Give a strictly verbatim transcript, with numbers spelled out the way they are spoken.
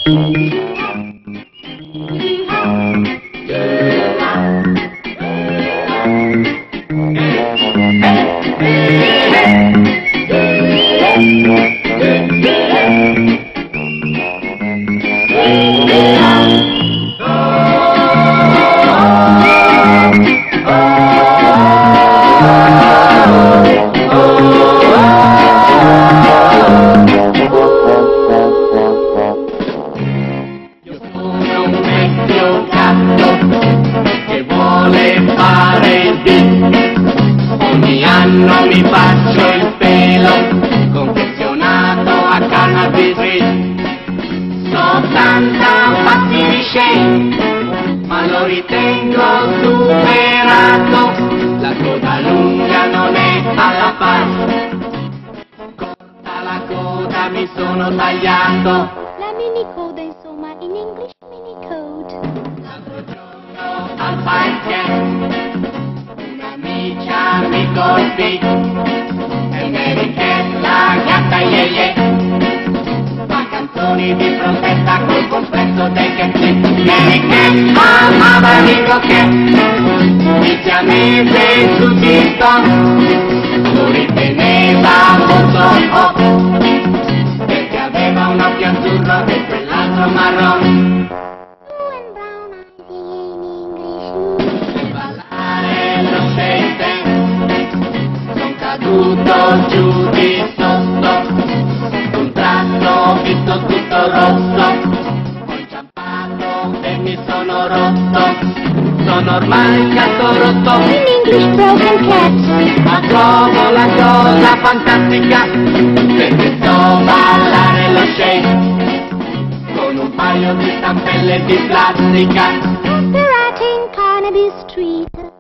Ogni anno mi faccio il pelo, confezionato a Cannabis so tanta fatti di shame, ma lo ritengo superato. La coda lunga non è alla pari, corta la coda mi sono tagliato. La mini coda insomma, in English mini code. L'altro giorno al parquet mi colpì e Mary Cat, la gatta ye ye, fa canzoni di protesta col complesso del cat. Mary Cat amava Ringo Cat, il siamese su TikTok lo riteneva molto hot, perché aveva un occhio azzurro e quell'altro marron. Tutto giù di sotto, un tratto visto tutto rosso, ho inciampato e mi sono rotto, sono ormai gatto rotto. In English broken cat. Ma trovo la cosa fantastica, perché so ballare lo shake, con un paio di stampelle di plastica. They're out in Carnaby Street.